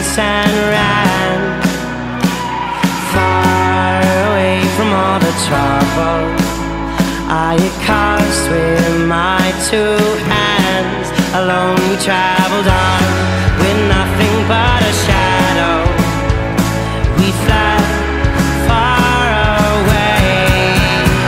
face and ran far away from all the trouble I had caused with my two hands. Alone we traveled on with nothing but a shadow. We fled far away.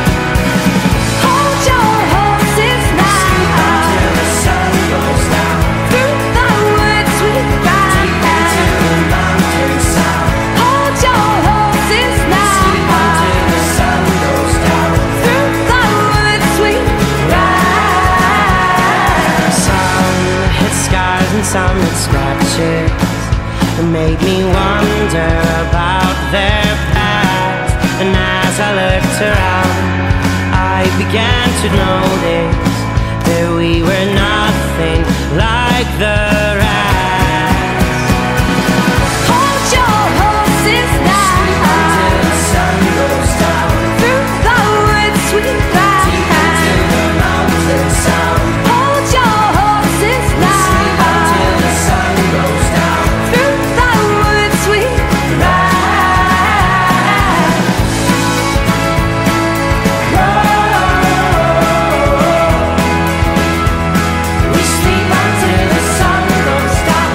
Hold your horses now. Sleep until the sun goes down. Through the woods we ride. Deep into the mountain sound. Hold your horses now. Sleep until the sun goes down. Through the woods we ride. Some had scars and some had scratches. It made me wonder about their past. And as I looked around, I began to notice that we were nothing like the rest. Hold your horses now. Until the sun goes down. Through the woods we ride. Deep into the mountain sound. Hold your horses now. Until the sun goes down. Through the woods we ride. We sleep until the sun goes down.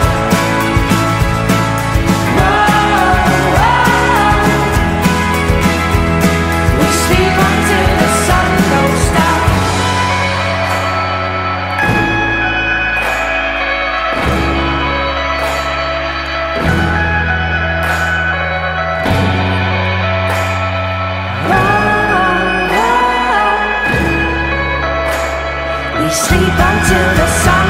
We sleep until the sun goes down. We sleep until the sun